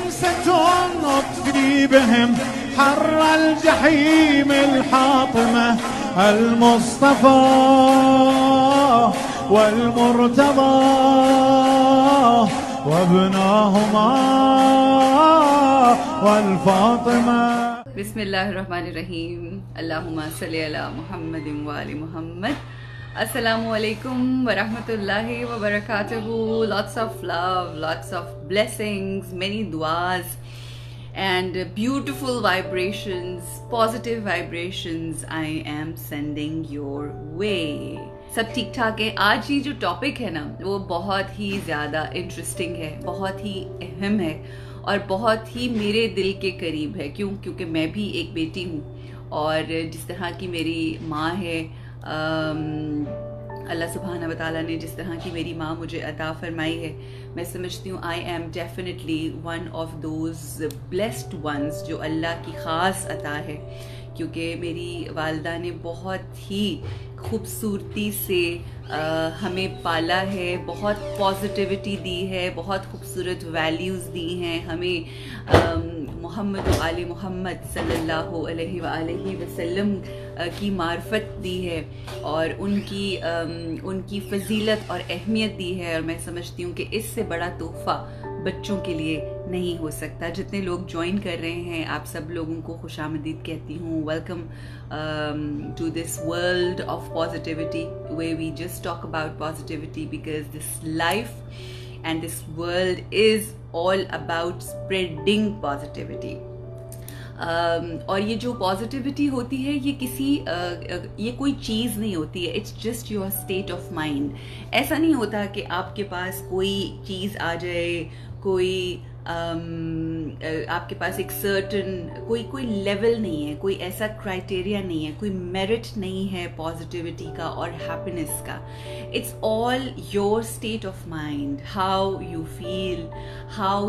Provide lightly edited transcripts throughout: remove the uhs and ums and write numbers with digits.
خمسة أطفي بهم حر الجحيم الحاطمة المصطفى والمرتضى وابناهما والفاطمة. بسم اللہ الرحمن الرحیم. اللہم صلی علی محمد و آل محمد. السلام علیکم ورحمۃ اللہ وبرکاتہ. Lots of love, lots of blessings, many duas and beautiful vibrations, positive vibrations I am sending your way. سب ٹھیک ٹھاک ہے. آج یہ جو ٹاپک ہے نا وہ بہت ہی زیادہ انٹرسٹنگ ہے, بہت ہی اہم ہے اور بہت ہی میرے دل کے قریب ہے. کیونکہ میں بھی ایک بیٹی ہوں اور جس طرح کی میری ماں ہے, اللہ سبحانہ و تعالیٰ نے جس طرح کی میری ماں مجھے عطا فرمائی ہے, میں سمجھتی ہوں I am definitely one of those blessed ones جو اللہ کی خاص عطا ہے. کیونکہ میری والدہ نے بہت ہی خوبصورتی سے ہمیں پالا ہے, بہت پازیٹیوٹی دی ہے, بہت خوبصورت ویلیوز دی ہیں ہمیں. محمد و آل محمد صلی اللہ علیہ وآلہ وسلم کی معرفت دی ہے اور ان کی فضیلت اور اہمیت دی ہے. اور میں سمجھتی ہوں کہ اس سے بڑا تحفہ بچوں کے لیے نہیں ہو سکتا. جتنے لوگ جوائن کر رہے ہیں آپ سب لوگوں کو خوش آمدید کہتی ہوں. Welcome to this world of positivity where we just talk about positivity because this life and this world is all about spreading positivity. اور یہ جو پازیٹیوٹی ہوتی ہے یہ کوئی چیز نہیں ہوتی ہے. It's just your state of mind. ایسا نہیں ہوتا کہ آپ کے پاس کوئی چیز آ جائے, کوئی آپ کے پاس ایک سرٹن کوئی لیول نہیں ہے, کوئی ایسا کرائٹیریا نہیں ہے, کوئی میرٹ نہیں ہے پازیٹیوٹی کا اور ہیپینس کا. It's all your state of mind, how you feel, how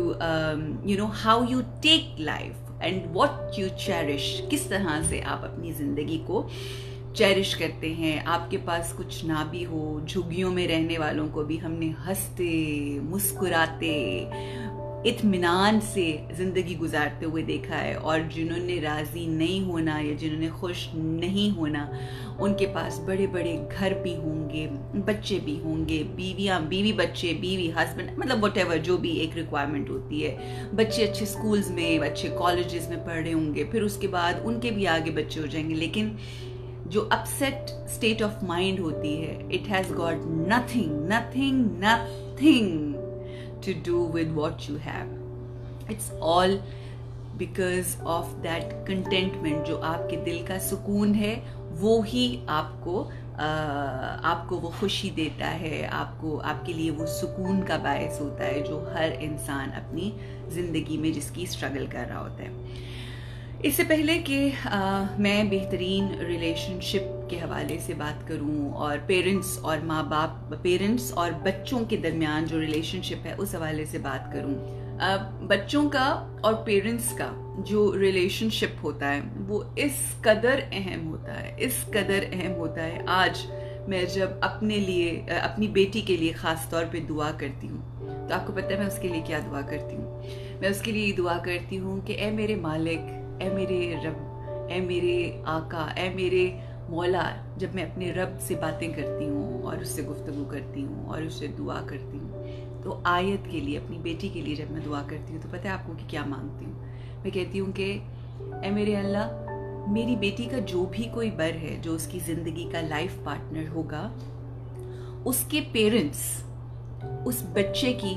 you take life and what you cherish. کس طرح سے آپ اپنی زندگی کو چیریش کرتے ہیں. آپ کے پاس کچھ نہ بھی ہو, جھگیوں میں رہنے والوں کو بھی ہم نے ہنستے مسکراتے اطمینان سے زندگی گزارتے ہوئے دیکھا ہے. اور جنہوں نے راضی نہیں ہونا یا جنہوں نے خوش نہیں ہونا ان کے پاس بڑے بڑے گھر بھی ہوں گے, بچے بھی ہوں گے, بیوی بچے, بیوی ہسبینڈ, مطلب وٹ ایور جو بھی ایک ریکوائرمنٹ ہوتی ہے. بچے اچھے سکولز میں, اچھے کالجز میں پڑھ رہے ہوں گے, پھر اس کے بعد ان کے بھی آگے بچے ہو جائیں گے. لیکن جو اپسیٹ اسٹیٹ آف مائنڈ ہوتی ہے, it has got nothing to do with what you have. It's all because of that contentment. جو آپ کے دل کا سکون ہے وہ ہی آپ کو وہ خوشی دیتا ہے, آپ کے لیے وہ سکون کا باعث ہوتا ہے جو ہر انسان اپنی زندگی میں جس کی اسٹرگل کر رہا ہوتا ہے. اس سے پہلے کہ میں بہترین ریلیشن شپ کے حوالے سے بات کروں اور پیرنٹس اور ماں باپ, پیرنٹس اور بچوں کے درمیان جو ریلیشن شپ ہے اس حوالے سے بات کروں. بچوں کا اور پیرنٹس کا جو ریلیشن شپ ہوتا ہے وہ اس قدر اہم ہوتا ہے. آج میں جب اپنی بیٹی کے لیے خاص طور پہ دعا کرتی ہوں تو آپ کو پتہ ہے میں اس کے لیے کیا دعا کرتی ہوں. میں اس کے لیے دعا کرتی ہوں کہ اے میرے مالک, اے میرے رب, اے میرے آقا, اے میرے مولا. جب میں اپنے رب سے باتیں کرتی ہوں اور اس سے گفتگو کرتی ہوں اور اس سے دعا کرتی ہوں تو آیت کے لیے, اپنی بیٹی کے لیے جب میں دعا کرتی ہوں تو پتہ ہے آپ کو کہ کیا مانگتی ہوں؟ میں کہتی ہوں کہ اے میرے اللہ, میری بیٹی کا جو بھی کوئی بر ہے جو اس کی زندگی کا لائف پارٹنر ہوگا, اس کے پیرنٹس اس بچے کی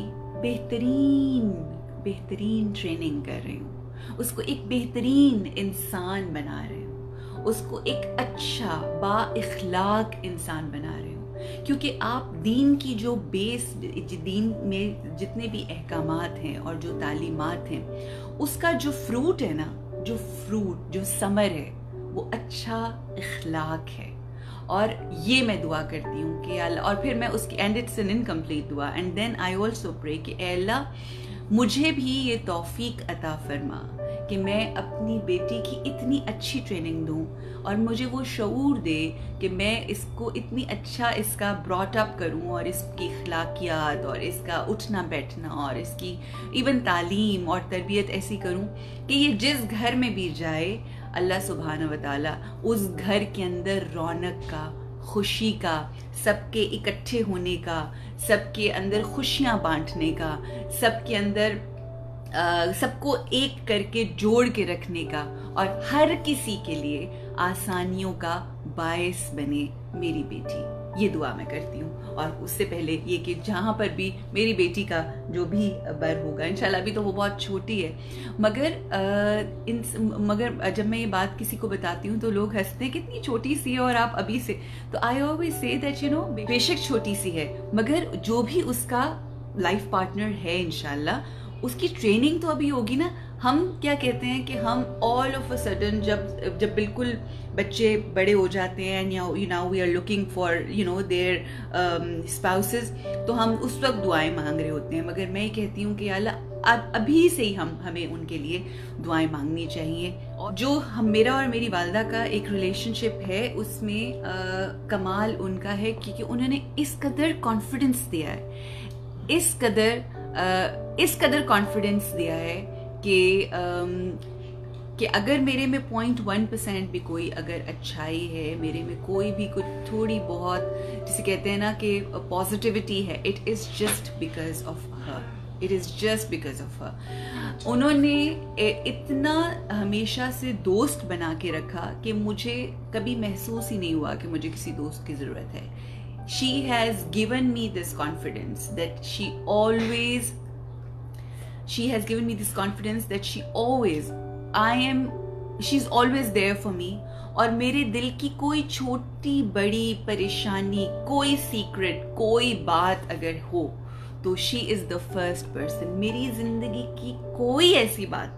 بہترین ٹریننگ کر رہے ہوں, اس کو ایک بہترین انسان بنا رہے ہوں, اس کو ایک اچھا با اخلاق انسان بنا رہے ہوں. کیونکہ آپ دین کی جو بیس, دین میں جتنے بھی احکامات ہیں اور جو تعلیمات ہیں, اس کا جو فروٹ ہے نا, جو ثمر ہے وہ اچھا اخلاق ہے. اور یہ میں دعا کرتی ہوں کہ اللہ, اور پھر میں اس کی, اینڈ اٹس این انکمپلیٹ دعا, and then I also pray کہ اے اللہ مجھے بھی یہ توفیق عطا فرما کہ میں اپنی بیٹی کی اتنی اچھی ٹریننگ دوں اور مجھے وہ شعور دے کہ میں اس کو اتنی اچھا اس کا براٹ اپ کروں اور اس کی اخلاقیات اور اس کا اٹھنا بیٹھنا اور اس کی ایون تعلیم اور تربیت ایسی کروں کہ یہ جس گھر میں بھی جائے اللہ سبحانہ و تعالیٰ اس گھر کے اندر رونق کا، خوشی کا، سب کے اکٹھے ہونے کا، سب کے اندر خوشیاں بانٹنے کا، سب کے اندر سب کو ایک کر کے جوڑ کے رکھنے کا اور ہر کسی کے لیے آسانیوں کا باعث بنے میری بیٹی. یہ دعا میں کرتی ہوں. اور اس سے پہلے یہ کہ جہاں پر بھی میری بیٹی کا جو بھی بر ہوگا انشاءاللہ، ابھی تو وہ بہت چھوٹی ہے، مگر جب میں یہ بات کسی کو بتاتی ہوں تو لوگ ہنستے ہیں کتنی چھوٹی سی ہے اور آپ ابھی سے، تو I always say that you know بے شک چھوٹی سی ہے مگر جو بھی اس کا لائف پارٹنر ہے انشاءاللہ اس کی ٹریننگ تو ابھی ہوگی نا. ہم کیا کہتے ہیں کہ ہم آل آف اے سڈن جب بالکل بچے بڑے ہو جاتے ہیں now we are looking for their spouses, تو ہم اس وقت دعائیں مانگ رہے ہوتے ہیں. مگر میں یہ کہتی ہوں کہ اللہ ابھی سے ہی ہمیں ان کے لیے دعائیں مانگنی چاہیے. اور جو میرا اور میری والدہ کا ایک ریلیشن شپ ہے اس میں کمال ان کا ہے کیونکہ انہوں نے اس قدر کانفیڈنس دیا ہے، اس قدر کانفیڈنس دیا ہے کہ اگر میرے میں 0.1% بھی کوئی اگر اچھائی ہے، میرے میں کوئی بھی کچھ تھوڑی بہت جسے کہتے ہیں نا کہ پازیٹیوٹی ہے، it is just because of her, it is just because of her. انہوں نے اتنا ہمیشہ سے دوست بنا کے رکھا کہ مجھے کبھی محسوس ہی نہیں ہوا کہ مجھے کسی دوست کی ضرورت ہے. She has given me this confidence that she has given me this confidence that she's always there for me. اور میرے دل کی کوئی چھوٹی بڑی پریشانی، کوئی سیکرٹ، کوئی بات اگر ہو تو she is the first person. میری زندگی کی کوئی ایسی بات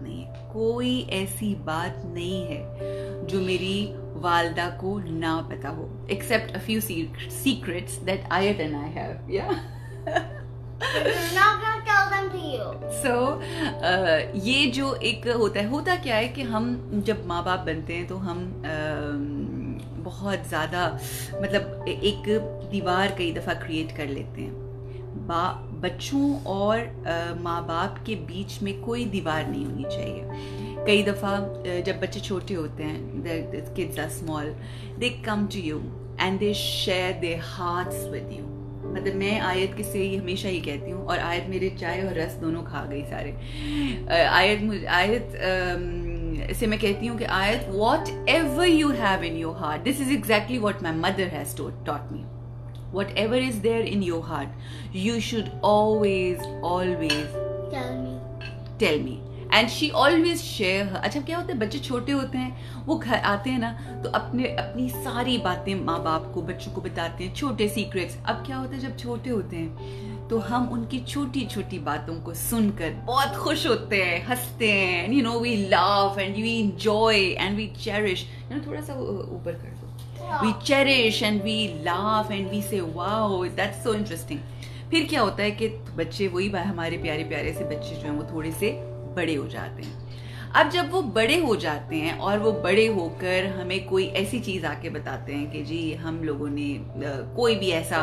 نہیں ہے جو میری والدہ کو نہ پتا ہو except a few secrets that Ayat and I have. Yeah. I'm not gonna tell them to you. So یہ جو ایک ہوتا کیا ہے کہ ہم جب ماں باپ بنتے ہیں تو ہم بہت زیادہ مطلب ایک دیوار کئی دفعہ کریٹ کر لیتے ہیں. بچوں اور ماں باپ کے بیچ میں کوئی دیوار نہیں ہونی چاہیے. کئی دفعہ جب بچے چھوٹے ہوتے ہیں the kids are small, they come to you and they share their hearts with you. مطلب میں آیت کے سے ہمیشہ ہی کہتی ہوں، اور آیت میرے چائے اور رس دونوں کھا گئی سارے. آیت سے میں کہتی ہوں کہ آیت whatever you have in your heart, this is exactly what my mother has taught me. Whatever is there in your heart, you should always tell me. And she always share her. اچھا کیا ہوتا ہے بچے چھوٹے ہوتے ہیں، وہ گھر آتے ہیں نا تو اپنی ساری باتیں ماں باپ کو بچوں کو بتاتے ہیں، چھوٹے سیکریٹس. اب کیا ہوتا ہے جب چھوٹے ہوتے ہیں تو ہم ان کی چھوٹی چھوٹی باتوں کو سن کر بہت خوش ہوتے ہیں، ہنستے ہیں، we laugh and we enjoy and we cherish. تھوڑا سا اوپر کر دو. We cherish and we laugh and we say wow, that's so interesting. پھر کیا ہوتا ہے کہ بچے وہی ہمارے پیارے پیارے سے بچے جو ہیں وہ تھوڑے سے بڑے ہو جاتے ہیں. اب جب وہ بڑے ہو جاتے ہیں اور وہ بڑے ہو کر ہمیں کوئی ایسی چیز آ کے بتاتے ہیں کہ جی ہم لوگوں نے کوئی بھی ایسا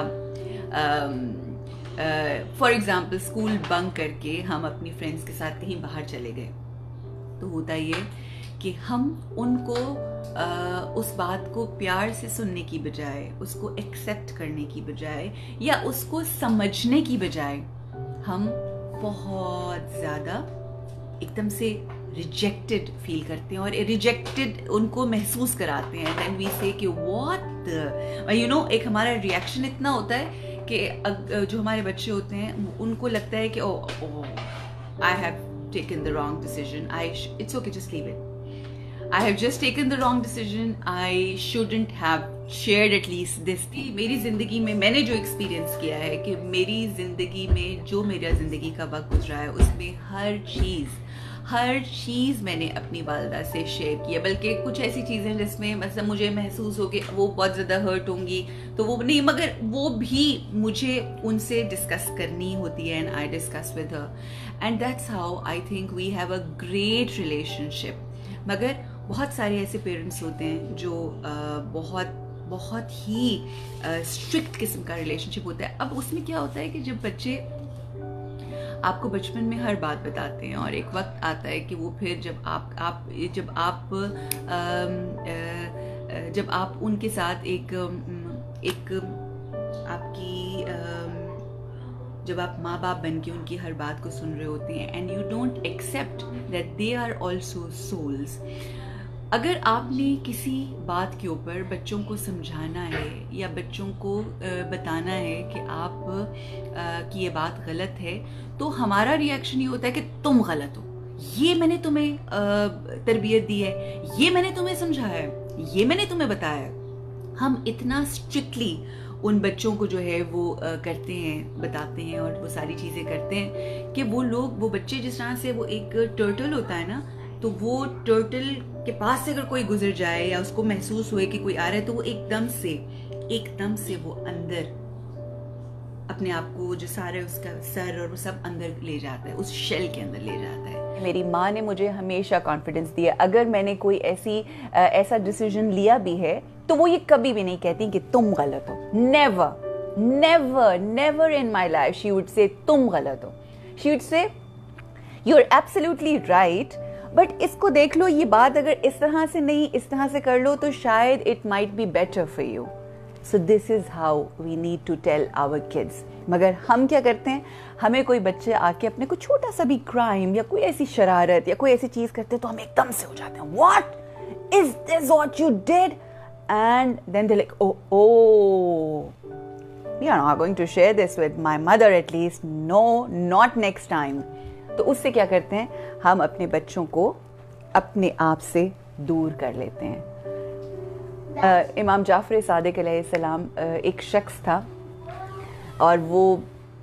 فار ایگزامپل اسکول بنک کر کے ہم اپنی فرینڈس کے ساتھ کہیں باہر چلے گئے، تو ہوتا یہ کہ ہم ان کو اس بات کو پیار سے سننے کی بجائے، اس کو ایکسیپٹ کرنے کی بجائے یا اس کو سمجھنے کی بجائے ہم بہت زیادہ ایک دم سے ریجیکٹڈ فیل کرتے ہیں اور ریجیکٹڈ ان کو محسوس کراتے ہیں. دین وی سے کہ واٹ ایک ہمارا ریئیکشن اتنا ہوتا ہے کہ جو ہمارے بچے ہوتے ہیں ان کو لگتا ہے کہ I have taken the wrong decision, it's okay, just leave it. I have just taken the wrong decision, I shouldn't have shared at least this thing. میری زندگی میں میں نے جو ایکسپیرینس کیا ہے کہ میری زندگی میں جو میرا زندگی کا وقت گزرا ہے اس میں ہر چیز، ہر چیز میں نے اپنی والدہ سے شیئر کی ہے, بلکہ کچھ ایسی چیزیں جس میں مثلا مجھے محسوس ہو کہ وہ بہت زیادہ ہرٹ ہوں گی تو وہ نہیں, مگر وہ بھی مجھے ان سے ڈسکس کرنی ہوتی ہے, and I discuss with her, and that's how I think we have a great relationship. مگر بہت سارے ایسے پیرنٹس ہوتے ہیں جو بہت ہی اسٹرکٹ قسم کا ریلیشن شپ ہوتا ہے. اب اس میں کیا ہوتا ہے کہ جب بچے آپ کو بچپن میں ہر بات بتاتے ہیں, اور ایک وقت آتا ہے کہ وہ پھر جب آپ ان کے ساتھ جب آپ ماں باپ بن کے ان کی ہر بات کو سن رہے ہوتے ہیں, and you don't accept that they are also souls. اگر آپ نے کسی بات کے اوپر بچوں کو سمجھانا ہے یا بچوں کو بتانا ہے کہ آپ کی یہ بات غلط ہے, تو ہمارا ریئیکشن یہ ہوتا ہے کہ تم غلط ہو, یہ میں نے تمہیں تربیت دی ہے, یہ میں نے تمہیں سمجھایا ہے, یہ میں نے تمہیں بتایا ہے. ہم اتنا اسٹرکٹلی ان بچوں کو جو ہے وہ کرتے ہیں, بتاتے ہیں اور وہ ساری چیزیں کرتے ہیں کہ وہ بچے جس طرح سے وہ ایک ٹرٹل ہوتا ہے نا, تو وہ ٹرٹل کے پاس سے اگر کوئی گزر جائے یا اس کو محسوس ہوئے کہ کوئی آ رہا ہے, تو وہ ایک دم سے وہ اندر اپنے آپ کو جو سارے اس کا سر اور وہ سب اندر لے جاتا ہے, اس شیل کے اندر لے جاتا ہے. میری ماں نے مجھے ہمیشہ کانفیڈنس دیا, اگر میں نے کوئی ایسا ڈیسیژن لیا بھی ہے تو وہ یہ کبھی بھی نہیں کہتی کہ تم غلط ہو. Never in my life she would say تم غلط ہو. She would say you are absolutely right, but اس کو دیکھ لو, یہ بات اگر اس طرح سے نہیں اس طرح سے کر لو تو شاید it might be better for you. So this is how we need to tell our kids. مگر ہم کیا کرتے ہیں, ہمیں کوئی بچے آ کے اپنے کوئی چھوٹا سا بھی کرائم یا کوئی ایسی شرارت یا کوئی ایسی چیز کرتے تو ہم ایک دم سے ہو جاتے ہیں, what is this what you did, and then they like oh you are not going to share this with my mother at least, no, not next time. تو اس سے کیا کرتے ہیں, ہم اپنے بچوں کو اپنے آپ سے دور کر لیتے ہیں. امام جعفر صادق علیہ السلام ایک شخص تھا اور وہ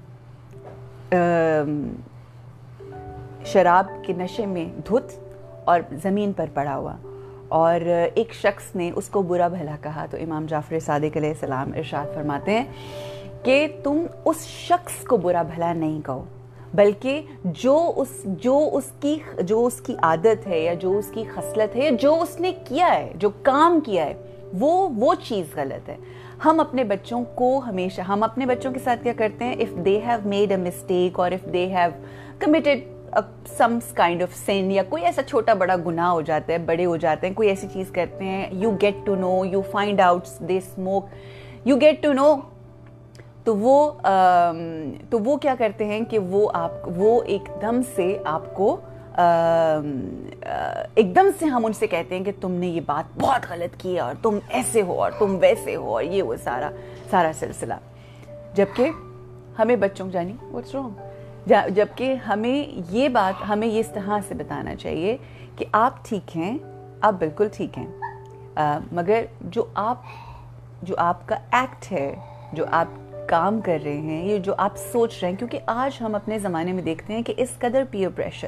شراب کے نشے میں دھت اور زمین پر پڑا ہوا, اور ایک شخص نے اس کو برا بھلا کہا. تو امام جعفر صادق علیہ السلام ارشاد فرماتے ہیں کہ تم اس شخص کو برا بھلا نہیں کہو, بلکہ جو اس کی عادت ہے یا جو اس کی خصلت ہے, جو اس نے کیا ہے, جو کام کیا ہے, وہ چیز غلط ہے. ہم اپنے بچوں کے ساتھ کیا کرتے ہیں, if they have made a mistake or if they have committed some kind of sin یا کوئی ایسا چھوٹا بڑا گناہ ہو جاتا ہے, بڑے ہو جاتے ہیں, کوئی ایسی چیز کرتے ہیں, you get to know, you find out they smoke, you get to know, تو وہ کیا کرتے ہیں کہ وہ ایک دم سے آپ کو ایک دم سے ہم ان سے کہتے ہیں کہ تم نے یہ بات بہت غلط کی ہے اور تم ایسے ہو اور تم ویسے ہو اور یہ وہ سارا سلسلہ. جبکہ ہمیں بچوں جانی واٹس رانگ, جبکہ ہمیں یہ اس طرح سے بتانا چاہیے کہ آپ ٹھیک ہیں, آپ بالکل ٹھیک ہیں, مگر جو آپ کا ایکٹ ہے, جو آپ کام کر رہے ہیں, یہ جو آپ سوچ رہے ہیں, کیونکہ آج ہم اپنے زمانے میں دیکھتے ہیں کہ اس قدر پیئر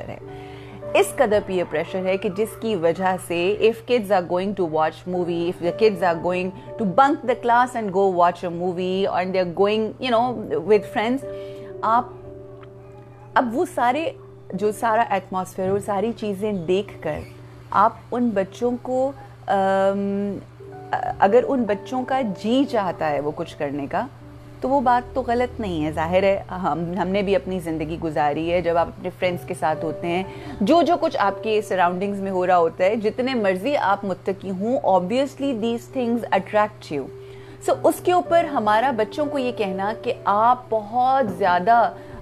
پریشر ہے کہ جس کی وجہ سے if kids are going to watch movie, if the kids are going to bunk the class and go watch a movie and they're going with friends, اب وہ سارا ایٹماسفیئر اور ساری چیزیں دیکھ کر آپ ان بچوں کو اگر ان بچوں کا جی چاہتا ہے وہ کچھ کرنے کا, تو وہ بات تو غلط نہیں ہے. ظاہر ہے ہم نے بھی اپنی زندگی گزاری ہے, جب آپ اپنے فرینڈس کے ساتھ ہوتے ہیں, جو کچھ آپ کے سراؤنڈنگز میں ہو رہا ہوتا ہے, جتنے مرضی آپ متقی ہوں, obviously these things attract you. So اس کے اوپر ہمارا بچوں کو یہ کہنا کہ آپ بہت زیادہ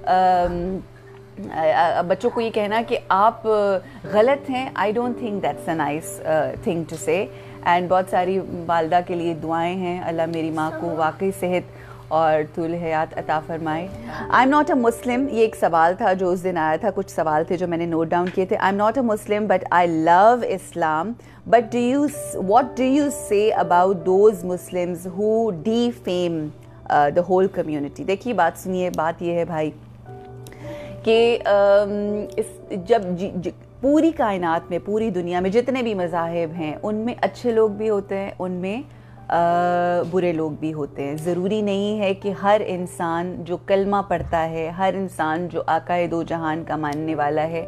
بچوں کو یہ کہنا کہ آپ غلط ہیں, I don't think that's a nice thing to say. اینڈ بہت ساری والدہ کے لیے دعائیں ہیں, اللہ میری ماں کو واقعی صحت اور طول حیات عطا فرمائے. آئی ایم ناٹ اے مسلم, یہ ایک سوال تھا جو اس دن آیا تھا, کچھ سوال تھے جو میں نے نوٹ ڈاؤن کیے تھے. I am not a Muslim but I love Islam, but what do you say about those Muslims who defame the whole community. دیکھیے بات سنیے, بات یہ ہے بھائی کہ جب पूरी कायनात में, पूरी दुनिया में जितने भी मज़ाहिब हैं उनमें अच्छे लोग भी होते हैं, उनमें बुरे लोग भी होते हैं। ज़रूरी नहीं है कि हर इंसान जो कलमा पढ़ता है, हर इंसान जो आकाए दो जहान का मानने वाला है,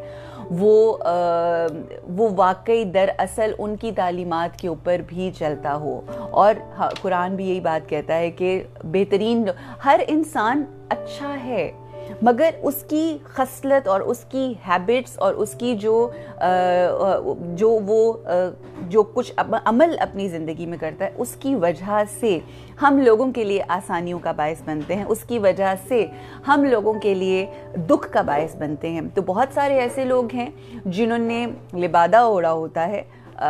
वो वाकई दरअसल उनकी तालीमात के ऊपर भी चलता हो। और कुरान भी यही बात कहता है कि बेहतरीन हर इंसान अच्छा है, मगर उसकी खसलत और उसकी हैबिट्स और उसकी जो कुछ अमल अपनी ज़िंदगी में करता है, उसकी वजह से हम लोगों के लिए आसानियों का बायस बनते हैं, उसकी वजह से हम लोगों के लिए दुख का बायस बनते हैं। तो बहुत सारे ऐसे लोग हैं जिन्होंने लिबादा ओढ़ा होता है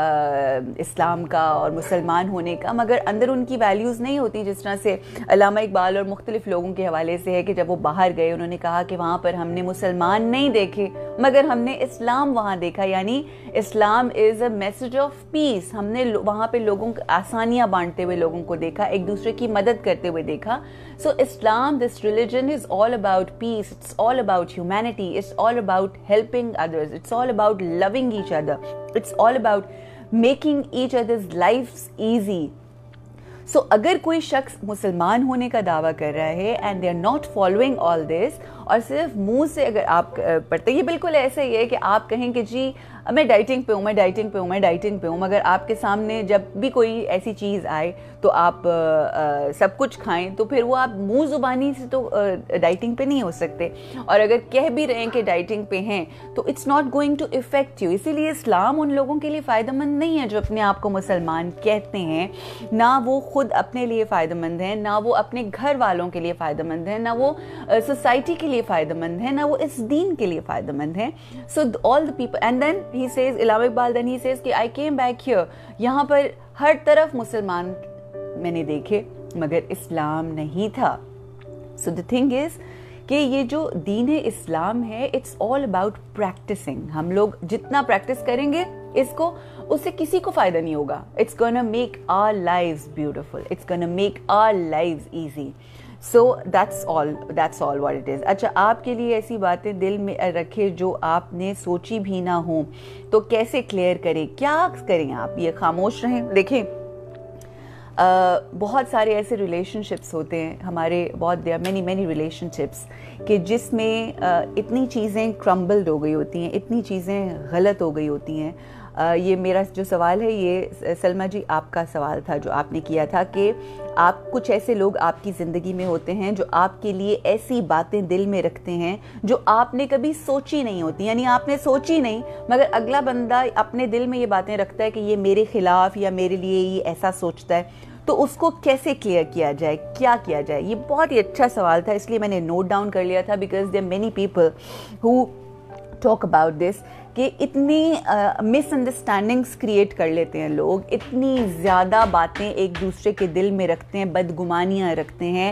इस्लाम का और मुसलमान होने का, मगर अंदर उनकी वैल्यूज़ नहीं होती। जिस तरह से अल्लामा इकबाल और मुख्तलिफ लोगों के हवाले से है कि जब वो बाहर गए उन्होंने कहा कि वहाँ पर हमने मुसलमान नहीं देखे मगर हमने इस्लाम वहाँ देखा, यानी Islam is a message of peace. हमने वहाँ पे लोगों को आसानियाँ बांटते हुए लोगों को देखा, एक दूसरे की मदद करते हुए देखा। So Islam, this religion is all about peace, it's all about humanity, it's all about helping others, it's all about loving each other, it's all about making each other's lives easy. So अगर कोई शख्स मुसलमान होने का दावा कर रहा है and they are not following all this, और सिर्फ मुंह से अगर आप पढ़ते, ये बिल्कुल ऐसा ही है कि आप कहें कि जी मैं डाइटिंग पे हूँ, मैं डाइटिंग पे हूँ, मैं डाइटिंग पे हूँ, मगर आपके सामने जब भी कोई ऐसी चीज़ आए तो आप सब कुछ खाएं, तो फिर वो आप मुंह ज़ुबानी से तो डाइटिंग पे नहीं हो सकते। और अगर कह भी रहे हैं कि डाइटिंग पे हैं तो it's not going to effect you. इसीलिए इस्लाम उन लोगों के लिए फ़ायदेमंद नहीं है जो अपने आप को मुसलमान कहते हैं, ना वो खुद अपने लिए फ़ायदेमंद हैं, ना वो अपने घर वालों के लिए फ़ायदेमंद हैं, ना वो सोसाइटी के लिए फ़ायदेमंद है, ना वो इस दीन के लिए फ़ायदेमंद हैं। So all the people, and then he says, Allama Iqbal, then he says कि आई केम बैक हियर, यहाँ पर हर तरफ मुसलमान मैंने देखे मगर इस्लाम नहीं था। सो द थिंग इज कि ये जो दीन है इस्लाम है, इट्स ऑल अबाउट प्रैक्टिसिंग। हम लोग जितना प्रैक्टिस करेंगे इसको, उससे किसी को फायदा नहीं होगा। It's gonna make our lives beautiful, it's gonna make our lives easy. So that's all what it is. अच्छा, आपके लिए ऐसी बातें दिल में रखे जो आपने सोची भी ना हो तो कैसे क्लियर करें, क्या करें? आप ये खामोश रहें? देखें, बहुत सारे ऐसे रिलेशनशिप्स होते हैं हमारे, बहुत देयर मैनी रिलेशनशिप्स कि जिसमें इतनी चीज़ें क्रम्बल्ड हो गई होती हैं, इतनी चीज़ें गलत हो गई होती हैं। ये मेरा जो सवाल है, ये सलमा जी आपका सवाल था जो आपने किया था कि आप, कुछ ऐसे लोग आपकी ज़िंदगी में होते हैं जो आपके लिए ऐसी बातें दिल में रखते हैं जो आपने कभी सोची नहीं होती, यानी आपने सोची नहीं मगर अगला बंदा अपने दिल में ये बातें रखता है कि ये मेरे खिलाफ या मेरे लिए ये ऐसा सोचता है। तो उसको कैसे क्लियर किया जाए, क्या किया जाए? ये बहुत ही अच्छा सवाल था, इसलिए मैंने नोट डाउन कर लिया था, because there many people who talk about this कि इतनी मिसअंडरस्टैंडिंग्स क्रिएट कर लेते हैं लोग, इतनी ज़्यादा बातें एक दूसरे के दिल में रखते हैं, बदगुमानियाँ रखते हैं,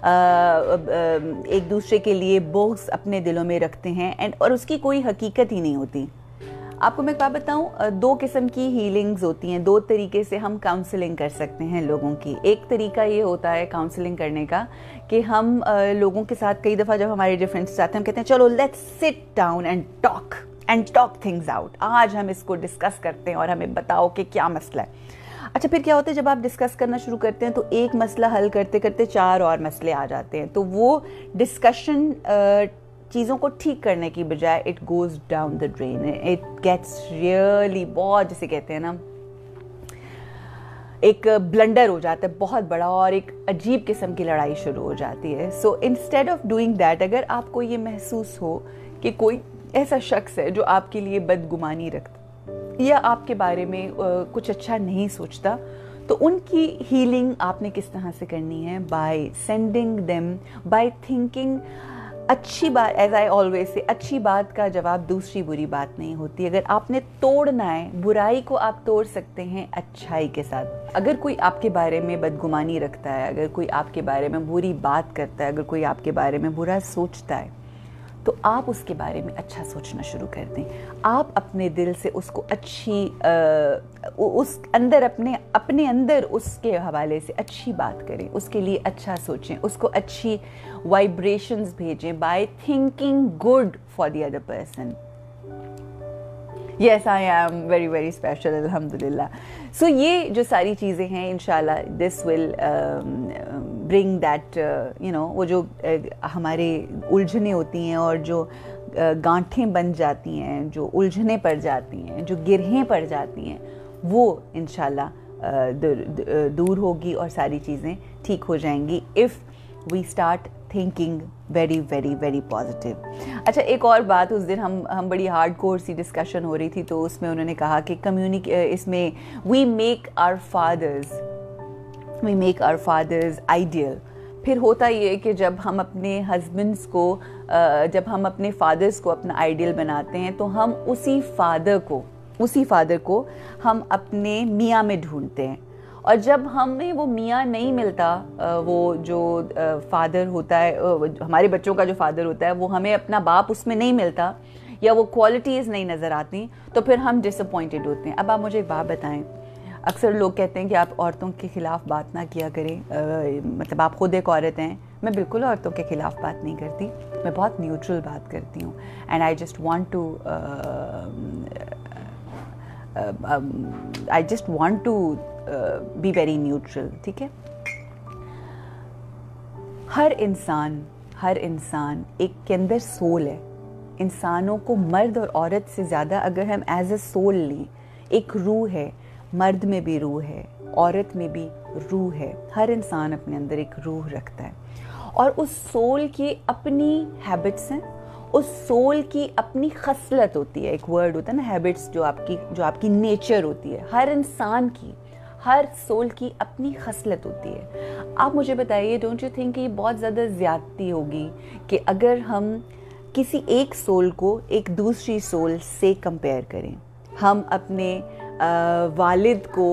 एक दूसरे के लिए बोझ अपने दिलों में रखते हैं, और उसकी कोई हकीकत ही नहीं होती। आपको मैं क्या बताऊं, दो किस्म की हीलिंग्स होती हैं, दो तरीके से हम काउंसलिंग कर सकते हैं लोगों की। एक तरीका ये होता है काउंसलिंग करने का कि हम लोगों के साथ, कई दफ़ा जब हमारे डिफरेंट्स आते हैं, हम कहते हैं चलो let's sit down and talk things out, आज हम इसको डिस्कस करते हैं और हमें बताओ कि क्या मसला है। अच्छा, फिर क्या होता है जब आप डिस्कस करना शुरू करते हैं तो एक मसला हल करते करते 4 और मसले आ जाते हैं, तो वो डिस्कशन चीज़ों को ठीक करने की बजाय it goes down the drain, it gets really, बहुत जिसे कहते हैं ना, एक ब्लंडर हो जाता है बहुत बड़ा और एक अजीब किस्म की लड़ाई शुरू हो जाती है। So instead of doing that, अगर आपको ये महसूस हो कि कोई ऐसा शख्स है जो आपके लिए बदगुमानी रखता या आपके बारे में कुछ अच्छा नहीं सोचता, तो उनकी हीलिंग आपने किस तरह से करनी है? By sending them, by thinking अच्छी बात, एज आई ऑलवेज से, अच्छी बात का जवाब दूसरी बुरी बात नहीं होती। अगर आपने तोड़ना है, बुराई को आप तोड़ सकते हैं अच्छाई के साथ। अगर कोई आपके बारे में बदगुमानी रखता है, अगर कोई आपके बारे में बुरी बात करता है, अगर कोई आपके बारे में बुरा सोचता है, तो आप उसके बारे में अच्छा सोचना शुरू कर दें। आप अपने दिल से उसको अच्छी उस अंदर अपने अंदर उसके हवाले से अच्छी बात करें, उसके लिए अच्छा सोचें, उसको अच्छी वाइब्रेशंस भेजें by thinking good for the other person. Yes, I am very very special, alhamdulillah. So ये जो सारी चीज़ें हैं इंशाल्लाह this will bring that वो जो हमारे उलझने होती हैं और जो गांठें बन जाती हैं, जो उलझने पड़ जाती हैं, जो गिरहें पड़ जाती हैं, वो इंशाल्लाह दूर होगी और सारी चीज़ें ठीक हो जाएंगी if we start thinking very very very positive. अच्छा, एक और बात, उस दिन हम बड़ी हार्ड कोर सी डिस्कशन हो रही थी, तो उसमें उन्होंने कहा कि इसमें we make our fathers ideal. फिर होता ये कि जब हम अपने हस्बैंड्स को जब हम अपने फादर्स को अपना आइडियल बनाते हैं, तो हम उसी फादर को हम अपने मियाँ में ढूंढते हैं, और जब हमें वो मियाँ नहीं मिलता, वो जो फादर होता है, हमारे बच्चों का जो फादर होता है, वो हमें अपना बाप उसमें नहीं मिलता, या वो क्वालिटीज़ नहीं नज़र आती, तो फिर हम डिसअपॉइंटेड होते हैं. अब आप मुझे एक बात बताएं, अक्सर लोग कहते हैं कि आप औरतों के ख़िलाफ़ बात ना किया करें, मतलब आप खुद एक औरत हैं. मैं बिल्कुल औरतों के ख़िलाफ़ बात नहीं करती, मैं बहुत न्यूट्रल बात करती हूँ. And I just want to be very neutral. ठीक है, हर इंसान एक के अंदर सोल है. इंसानों को मर्द और औरत से ज़्यादा अगर हम एज ए सोल लें, एक रूह है, मर्द में भी रूह है, औरत में भी रूह है. हर इंसान अपने अंदर एक रूह रखता है, और उस सोल की अपनी हैबिट्स हैं, उस सोल की अपनी खसलत होती है. एक वर्ड होता है ना, हैबिट्स, जो आपकी नेचर होती है. हर इंसान की, हर सोल की अपनी खसलत होती है. आप मुझे बताइए, डोंट यू थिंक कि ये बहुत ज़्यादा ज़्यादती होगी कि अगर हम किसी एक सोल को एक दूसरी सोल से कंपेयर करें? हम अपने वालिद को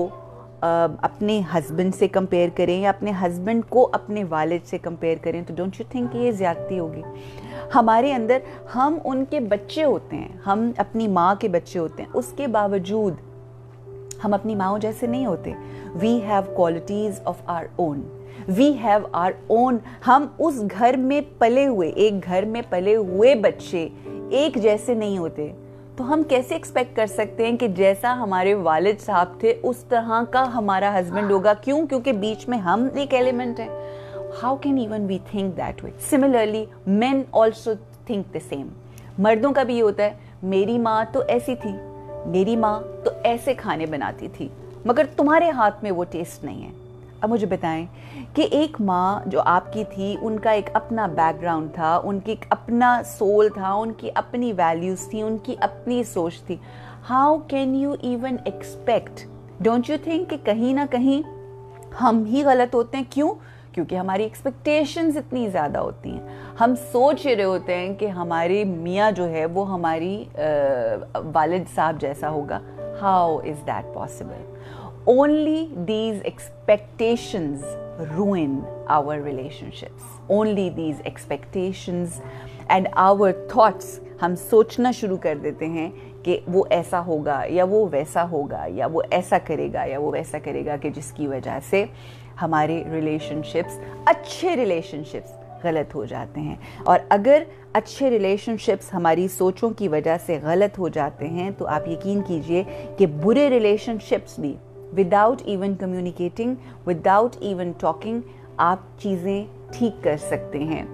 अपने हस्बैंड से कंपेयर करें, या अपने हस्बैंड को अपने वालिद से कंपेयर करें, तो डोंट यू थिंक कि ये ज़्यादती होगी? हमारे अंदर, हम उनके बच्चे होते हैं, हम अपनी माँ के बच्चे होते हैं, उसके बावजूद हम अपनी माँ जैसे नहीं होते. We have qualities of our own, we have our own. हम उस घर में पले हुए, एक घर में पले हुए बच्चे एक जैसे नहीं होते. तो हम कैसे एक्सपेक्ट कर सकते हैं कि जैसा हमारे वालिद साहब थे उस तरह का हमारा हस्बैंड होगा? क्यों? क्योंकि बीच में हम एक एलिमेंट है. How can even we think that way? Similarly men also think the same. मर्दों का भी ये होता है, मेरी माँ तो ऐसी थी, मेरी माँ तो ऐसे खाने बनाती थी, मगर तुम्हारे हाथ में वो टेस्ट नहीं है. अब मुझे बताएं कि एक माँ जो आपकी थी, उनका एक अपना बैकग्राउंड था, उनकी एक अपना सोल था, उनकी अपनी वैल्यूज थी, उनकी अपनी सोच थी. How can you even expect? Don't you think कि कहीं ना कहीं हम ही गलत होते हैं? क्यों? क्योंकि हमारी एक्सपेक्टेशंस इतनी ज़्यादा होती हैं. हम सोच रहे होते हैं कि हमारे मियाँ जो है वो हमारी वालिद साहब जैसा होगा. How is that possible? Only these expectations ruin our relationships. Only these expectations and our thoughts. हम सोचना शुरू कर देते हैं कि वो ऐसा होगा, या वो वैसा होगा, या वो ऐसा करेगा, या वो वैसा करेगा, कि जिसकी वजह से हमारे रिलेशनशिप्स, अच्छे रिलेशनशिप्स गलत हो जाते हैं. और अगर अच्छे रिलेशनशिप्स हमारी सोचों की वजह से गलत हो जाते हैं, तो आप यकीन कीजिए कि बुरे रिलेशनशिप्स भी, without even communicating, without even talking, आप चीज़ें ठीक कर सकते हैं.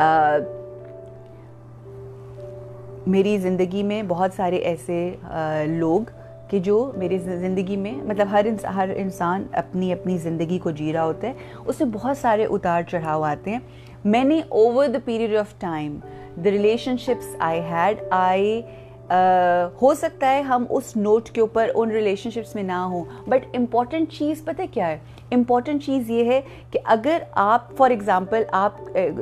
मेरी ज़िंदगी में बहुत सारे ऐसे लोग कि जो मेरी ज़िंदगी में, मतलब हर इंसान अपनी अपनी ज़िंदगी को जी रहा होता है, उसमें बहुत सारे उतार चढ़ाव आते हैं. मैंने over the period of time, the relationships I had, हो सकता है हम उस नोट के ऊपर उन रिलेशनशिप्स में ना हो, बट इम्पॉर्टेंट चीज़ पता है क्या है? इम्पॉर्टेंट चीज़ ये है कि अगर आप, फॉर एग्जांपल, आप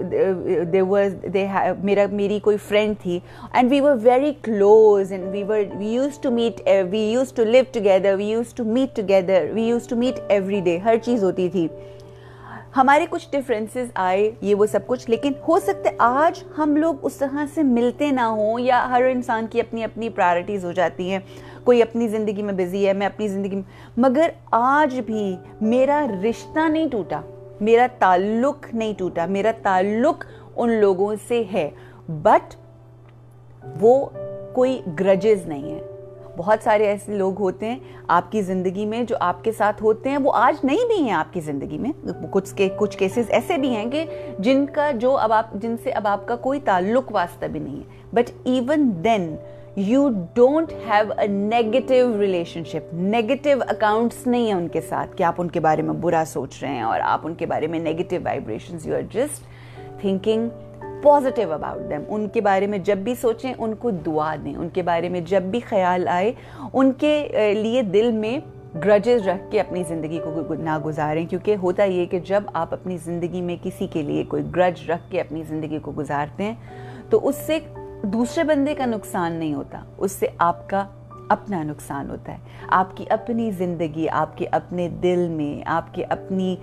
मेरी कोई फ्रेंड थी, and we were very close, and we used to meet, we used to live together, we used to meet together, we used to meet every day, हर चीज़ होती थी. हमारे कुछ डिफरेंसेस आए, ये वो सब कुछ, लेकिन हो सकता है आज हम लोग उस तरह से मिलते ना हो, या हर इंसान की अपनी अपनी प्रायोरिटीज़ हो जाती हैं. कोई अपनी ज़िंदगी में बिजी है, मैं अपनी ज़िंदगी में, मगर आज भी मेरा रिश्ता नहीं टूटा, मेरा ताल्लुक नहीं टूटा, मेरा ताल्लुक उन लोगों से है, बट वो कोई ग्रजेस नहीं है. بہت سارے ایسے لوگ ہوتے ہیں آپ کی زندگی میں جو آپ کے ساتھ ہوتے ہیں، وہ آج نہیں بھی ہیں آپ کی زندگی میں. کچھ کیسز ایسے بھی ہیں کہ جن سے اب آپ کا کوئی تعلق واسطہ بھی نہیں ہے. But even then you don't have a negative relationship, negative accounts نہیں ہیں ان کے ساتھ کہ آپ ان کے بارے میں برا سوچ رہے ہیں اور آپ ان کے بارے میں negative vibrations. You are just thinking positive about them. ان کے بارے میں جب بھی سوچیں ان کو دعا دیں. ان کے بارے میں جب بھی خیال آئے ان کے لیے دل میں گرجز رکھ کے اپنی زندگی کو نہ گزاریں. کیونکہ ہوتا یہ کہ جب آپ اپنی زندگی میں کسی کے لیے کوئی گرج رکھ کے اپنی زندگی کو گزارتے ہیں تو اس سے دوسرے بندے کا نقصان نہیں ہوتا، اس سے آپ کا اپنا نقصان ہوتا ہے. آپ کی اپنی زندگی، آپ کے اپنے دل میں، آپ کے اپنی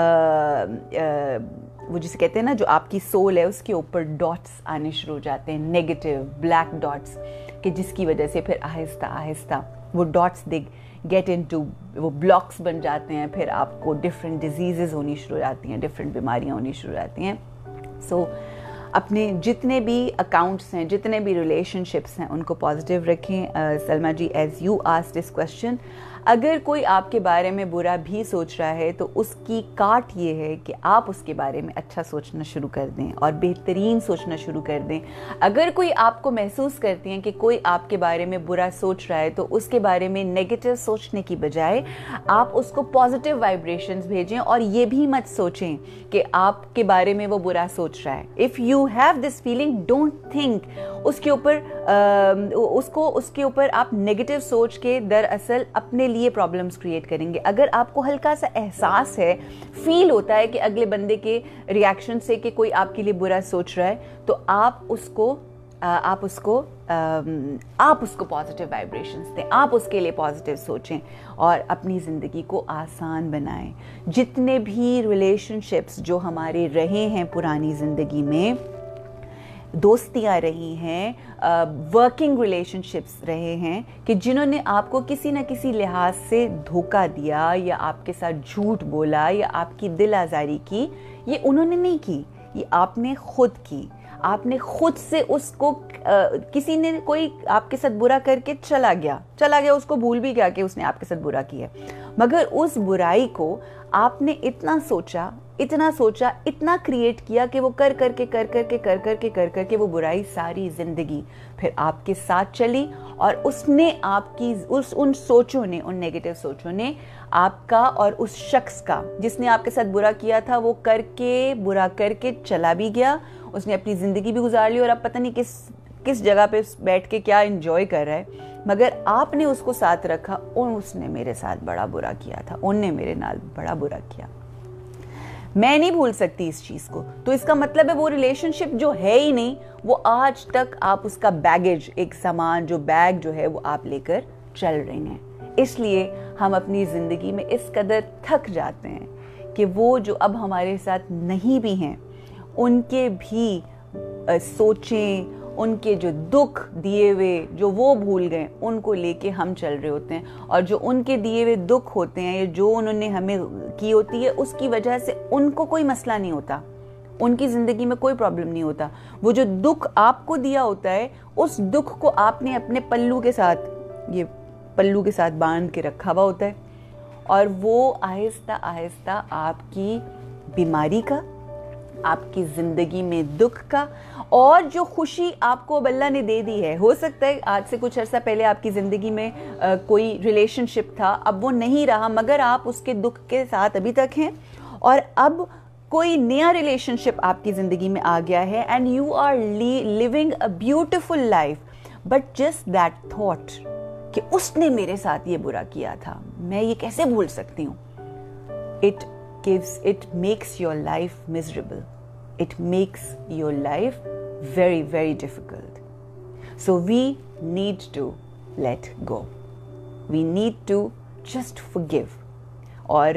وہ جسے کہتے ہیں نا جو آپ کی سول ہے اس کے اوپر ڈاٹس آنے شروع ہو جاتے ہیں، نیگیٹو بلیک ڈاٹس، کہ جس کی وجہ سے پھر آہستہ آہستہ وہ ڈاٹس گیٹ انٹو، وہ بلاکس بن جاتے ہیں. پھر آپ کو ڈفرینٹ ڈیزیزز ہونی شروع ہو جاتی ہیں، ڈفرینٹ بیماریاں ہونی شروع ہو جاتی ہیں. سو اپنے جتنے بھی اکاؤنٹس ہیں، جتنے بھی ریلیشن شپس ہیں ان کو پازیٹیو رکھیں. Salma ji, as you asked this question, اگر کوئی آپ کے بارے میں برا بھی سوچ رہا ہے تو اس کی کاٹ یہ ہے کہ آپ اس کے بارے میں اچھا سوچنا شروع کر دیں اور بہترین سوچنا شروع کر دیں. اگر کوئی آپ کو محسوس کرتی ہیں کہ کوئی آپ کے بارے میں برا سوچ رہا ہے تو اس کے بارے میں نیگیٹو سوچنے کی بجائے آپ اس کو پازیٹیو وائبریشنز بھیجیں اور یہ بھی مت سوچیں کہ آپ کے بارے میں وہ برا سوچ رہا ہے. If you have this feeling, don't think اس کے اوپر آپ نیگیٹو سوچ کے دراصل اپنے لیے پرابلمس کریٹ کریں گے. اگر آپ کو ہلکا سا احساس ہے، فیل ہوتا ہے کہ اگلے بندے کے ریاکشن سے کہ کوئی آپ کے لیے برا سوچ رہا ہے تو آپ اس کو پازیٹیو وائبریشنز دیں، آپ اس کے لیے پازیٹیو سوچیں اور اپنی زندگی کو آسان بنائیں. جتنے بھی ریلیشن شپس جو ہمارے رہے ہیں پرانی زندگی میں، دوستیاں رہی ہیں، ورکنگ ریلیشن شپس رہے ہیں کہ جنہوں نے آپ کو کسی نہ کسی لحاظ سے دھوکہ دیا یا آپ کے ساتھ جھوٹ بولا یا آپ کی دل آزاری کی، یہ انہوں نے نہیں کی، یہ آپ نے خود کی. آپ نے خود سے اس کو کسی نے کوئی آپ کے ساتھ برا کر کے چلا گیا، اس کو بھول بھی گیا کہ اس نے آپ کے ساتھ برا کیا، مگر اس برائی کو آپ نے اتنا سوچا، اتنا کریٹ کیا کہ وہ کر کر کے وہ برائی ساری زندگی پھر آپ کے ساتھ چلی اور اس نے آپ کی ان سوچوں نے، ان نیگیٹو سوچوں نے آپ کا اور اس شخص کا جس نے آپ کے ساتھ برا کیا تھا وہ برا کر کے چلا بھی گیا. اس نے اپنی زندگی بھی گزار لی اور اب پتہ نہیں کس جگہ پہ بیٹھ کے کیا انجوائے کر رہا ہے، مگر آپ نے اس کو ساتھ رکھا اور اس نے میرے ساتھ بڑا برا کیا تھا، ان نے میرے نال بڑا برا کیا. میں نہیں بھول سکتی اس چیز کو. تو اس کا مطلب ہے وہ ریلیشن شپ جو ہے ہی نہیں، وہ آج تک آپ اس کا بیگیج، ایک سامان جو بیگ جو ہے وہ آپ لے کر چل رہے ہیں. اس لیے ہم اپنی زندگی میں اس قدر تھک جاتے ہیں کہ وہ جو اب ہمارے ساتھ نہیں بھی ہیں ان کے بھی سوچیں، ان کے جو دکھ دیے ہوئے جو وہ بھول گئے ان کو لے کے ہم چل رہے ہوتے ہیں، اور جو ان کے دیے ہوئے دکھ ہوتے ہیں یا جو انہوں نے ہمیں کی ہوتی ہے اس کی وجہ سے ان کو کوئی مسئلہ نہیں ہوتا، ان کی زندگی میں کوئی پرابلم نہیں ہوتا. وہ جو دکھ آپ کو دیا ہوتا ہے اس دکھ کو آپ نے اپنے پلو کے ساتھ باندھ کے رکھا ہوا ہوتا ہے اور وہ آہستہ آہستہ آپ کی بیماری کا، آپ کی زندگی میں دکھ کا، اور جو خوشی آپ کو اب اللہ نے دے دی ہے، ہو سکتا ہے آج سے کچھ عرصہ پہلے آپ کی زندگی میں کوئی ریلیشن شپ تھا، اب وہ نہیں رہا، مگر آپ اس کے دکھ کے ساتھ ابھی تک ہیں، اور اب کوئی نیا ریلیشن شپ آپ کی زندگی میں آ گیا ہے and you are living a beautiful life, but just that thought کہ اس نے میرے ساتھ یہ برا کیا تھا، میں یہ کیسے بھول سکتی ہوں. It makes your life miserable. It makes your life very, very difficult. So we need to let go. We need to just forgive. اور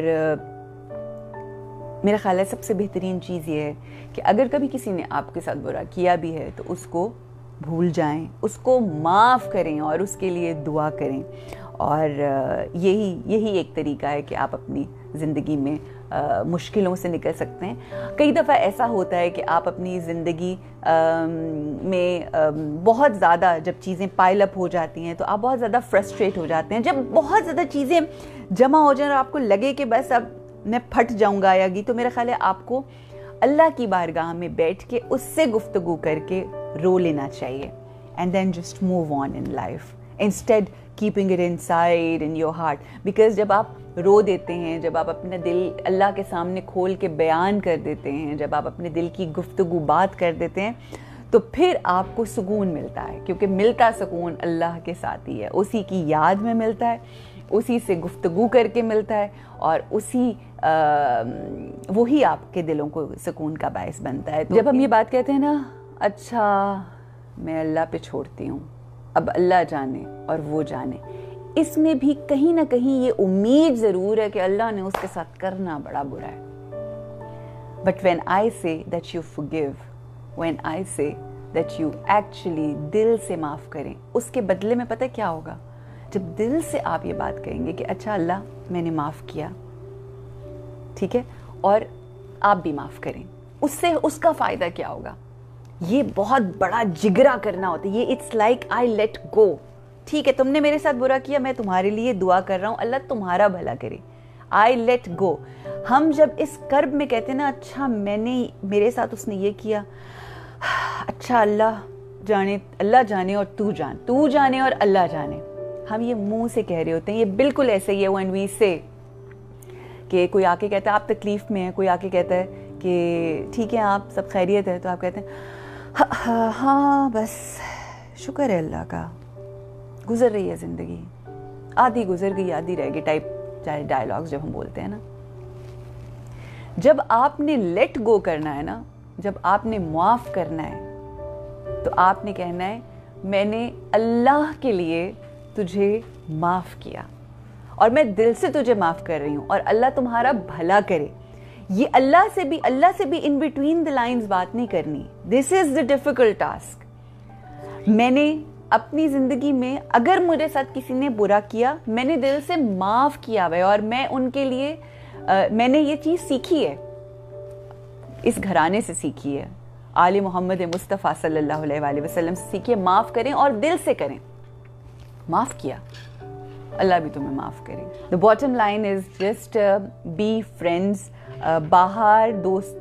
میرا خیال ہے سب سے بہترین چیز یہ ہے کہ اگر کبھی کسی نے آپ کے ساتھ برا کیا بھی ہے تو اس کو بھول جائیں، اس کو معاف کریں اور اس کے لیے دعا کریں. اور یہی ایک طریقہ ہے کہ آپ اپنی زندگی میں مشکلوں سے نکل سکتے ہیں. کئی دفعہ ایسا ہوتا ہے کہ آپ اپنی زندگی میں بہت زیادہ جب چیزیں پائل اپ ہو جاتی ہیں تو آپ بہت زیادہ فرسٹریٹ ہو جاتے ہیں. جب بہت زیادہ چیزیں جمع ہو جائیں اور آپ کو لگے کہ بس اب میں پھٹ جاؤں گا گی, تو میرا خیال ہے آپ کو اللہ کی بارگاہ میں بیٹھ کے اس سے گفتگو کر کے رو لینا چاہیے, and then just move on in life instead keeping it inside in your heart. Because جب آپ رو دیتے ہیں, جب آپ اپنا دل اللہ کے سامنے کھول کے بیان کر دیتے ہیں, جب آپ اپنے دل کی گفتگو بات کر دیتے ہیں, تو پھر آپ کو سکون ملتا ہے, کیونکہ ملتا سکون اللہ کے ساتھ ہی ہے. اسی کی یاد میں ملتا ہے, اسی سے گفتگو کر کے ملتا ہے, اور وہی آپ کے دلوں کو سکون کا باعث بنتا ہے. جب ہم یہ بات کہتے ہیں نا, اچھا میں اللہ پہ چھوڑتی ہوں, اب اللہ جانے اور وہ جانے, اس میں بھی کہیں نہ کہیں یہ امید ضرور ہے کہ اللہ نے اس کے ساتھ کرنا بڑا برا ہے. But when I say that you forgive, when I say that you actually دل سے معاف کریں, اس کے بدلے میں پتہ کیا ہوگا؟ جب دل سے آپ یہ بات کہیں گے کہ اچھا اللہ میں نے معاف کیا, ٹھیک ہے, اور آپ بھی معاف کریں, اس سے اس کا فائدہ کیا ہوگا؟ یہ بہت بڑا جگرا کرنا ہوتا ہے. یہ it's like I let go. ٹھیک ہے, تم نے میرے ساتھ برا کیا, میں تمہارے لیے دعا کر رہا ہوں, اللہ تمہارا بھلا کرے. I let go. ہم جب اس کرب میں کہتے ہیں نا, اچھا میرے ساتھ اس نے یہ کیا, اچھا اللہ جانے اور تو جانے اور اللہ جانے, ہم یہ منہ سے کہہ رہے ہوتے ہیں. یہ بالکل ایسے ہی ہے when we say کہ کوئی آ کے کہتا ہے آپ تکلیف میں ہیں, کوئی آ کے کہتا ہے کہ ٹھیک ہے آپ سب خیریت ہے, تو آپ کہتے ہیں ہاں بس شکر ہے اللہ کا, گزر رہی ہے زندگی, آدھی گزر گئی آدھی رہ گئی ٹائپ ڈائلاگز جب ہم بولتے ہیں نا. جب آپ نے لیٹ گو کرنا ہے نا, جب آپ نے معاف کرنا ہے, تو آپ نے کہنا ہے میں نے اللہ کے لیے تجھے معاف کیا, اور میں دل سے تجھے معاف کر رہی ہوں, اور اللہ تمہارا بھلا کرے. یہ اللہ سے بھی ان بٹوین دی لائنز بات نہیں کرنی. This is the difficult task. میں نے اپنی زندگی میں اگر مجھے ساتھ کسی نے برا کیا, میں نے دل سے معاف کیا ہے, اور میں ان کے لیے میں نے یہ چیز سیکھی ہے, اس گھرانے سے سیکھی ہے, آل محمد مصطفیٰ صلی اللہ علیہ وآلہ وسلم سے سیکھیے, معاف کریں اور دل سے کریں. معاف کیا, اللہ بھی تمہیں معاف کرے. The bottom line is just be friends. باہر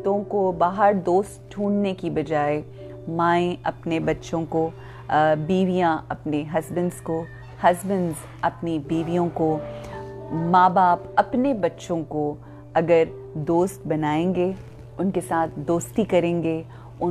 دوست ڈھونڈنے کی بجائے مائیں اپنے بچوں کو, بیویاں اپنے ہسبینڈس کو, ہسبینڈز اپنی بیویوں کو, ماں باپ اپنے بچوں کو اگر دوست بنائیں گے, ان کے ساتھ دوستی کریں گے,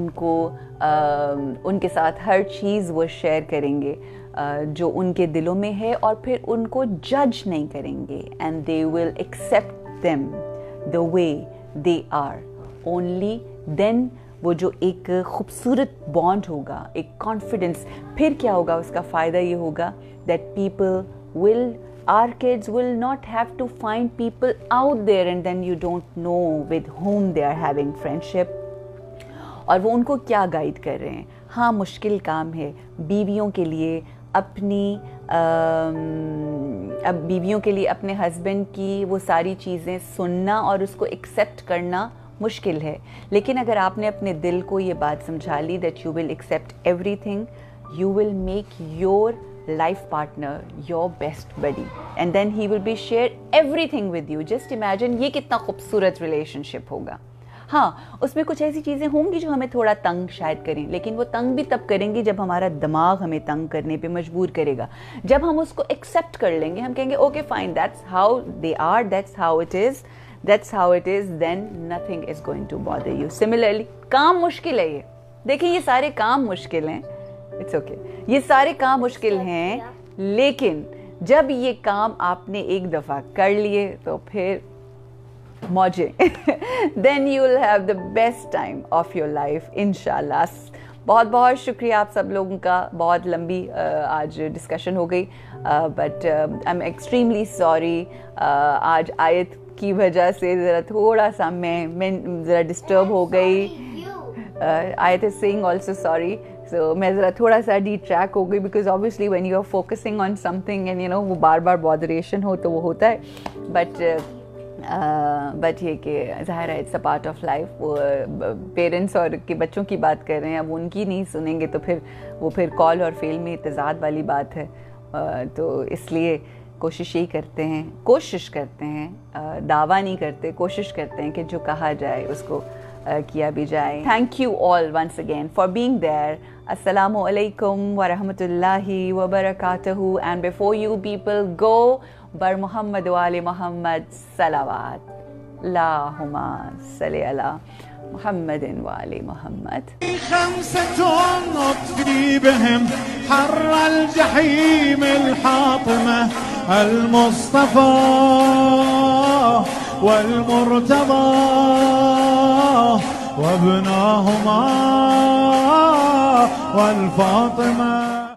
ان کے ساتھ ہر چیز وہ شیئر کریں گے جو ان کے دلوں میں ہے, اور پھر ان کو جج نہیں کریں گے, and they will accept them the way they are. Only then وہ جو ایک خوبصورت بانڈ ہوگا, ایک کانفیڈنس, پھر کیا ہوگا, اس کا فائدہ یہ ہوگا that our kids will not have to find people out there and then you don't know with whom they are having friendship, اور وہ ان کو کیا گائیڈ کر رہے ہیں. ہاں مشکل کام ہے بیویوں کے لیے, بیویوں کے لیے اپنے ہسبینڈ کی وہ ساری چیزیں سننا اور اس کو ایکسیپٹ کرنا مشکل ہے, لیکن اگر آپ نے اپنے دل کو یہ بات سمجھا لی that you will accept everything, you will make your life partner your best buddy and then he will be share everything with you. Just imagine یہ کتنا خوبصورت relationship ہوگا. ہاں اس میں کچھ ایسی چیزیں ہوں گی جو ہمیں تھوڑا تنگ شاید کریں, لیکن وہ تنگ بھی تب کریں گی جب ہمارا دماغ ہمیں تنگ کرنے پہ مجبور کرے گا. جب ہم اس کو ایکسیپٹ کر لیں گے, ہم کہیں گے okay fine, that's how they are, that's how it is, then nothing is going to bother you. Similarly کام مشکل ہے, یہ دیکھیں یہ سارے کام مشکل ہیں, اٹس اوکے, یہ سارے کام مشکل ہیں, لیکن جب یہ کام آپ نے ایک دفعہ کر لیے تو پھر موجے, then you will have the best time of your life انشاءاللہ. بہت بہت شکریہ آپ سب لوگوں کا, بہت لمبی آج ڈسکشن ہو گئی, but I am extremely sorry. آج آیت کی وجہ سے ذرا تھوڑا سا میں ذرا ڈسٹرب ہو گئی. Ayat is saying also sorry. So میں ذرا تھوڑا سا ڈی ٹریک ہو گئی because obviously when you are focusing on something and وہ بار بار botheration ہو تو وہ ہوتا ہے. بٹ یہ کہ ظاہر ہے it's a part of life. وہ پیرنٹس اور کے بچوں کی بات کر رہے ہیں, اب ان کی نہیں سنیں گے تو پھر کال اور فیل میں تضاد والی بات ہے. تو اس لیے کوشش کرتے ہیں, دعویٰ نہیں کرتے, کوشش کرتے ہیں کہ جو کہا جائے اس کو کیا بھی جائے. Thank you all once again for being there. السلام علیکم ورحمۃ اللہ وبرکاتہ. And before you people go, بر محمد وآل محمد صلوات. اللہم صلی علی محمد وآل محمد. خمسة أطفي بهم حر الجحيم الحاطمة المصطفى والمرتضى وابناهما والفاطمة.